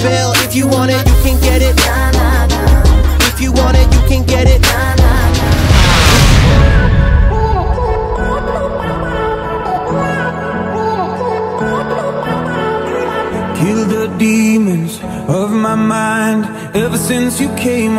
bill. If you want it, you can get it. If you want it, you can get it. Kill the demons of my mind ever since you came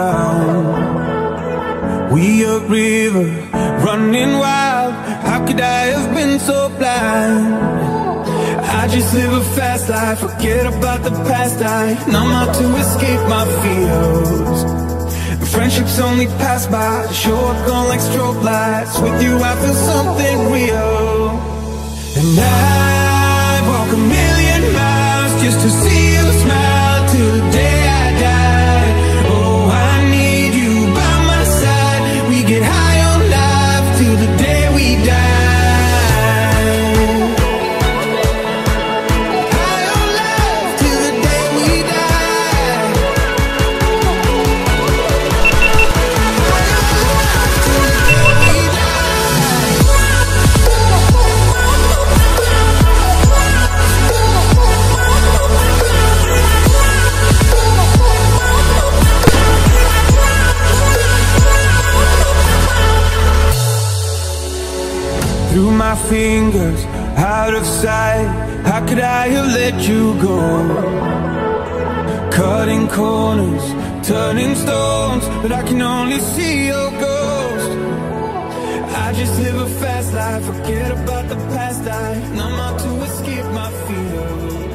around. We a river running wild. How could I have been so blind? I just live a fast life, forget about the past. I numb out to escape my fears. Friendships only pass by, show up gone like strobe lights. With you I feel something real. And I walk a million miles just to see you smile till the day I die. Oh, I need you by my side. We get high on life till the day we die. Through my fingers, out of sight. How could I have let you go? Cutting corners, turning stones, but I can only see your ghost. I just live a fast life, forget about the past. I numb out to escape my fears.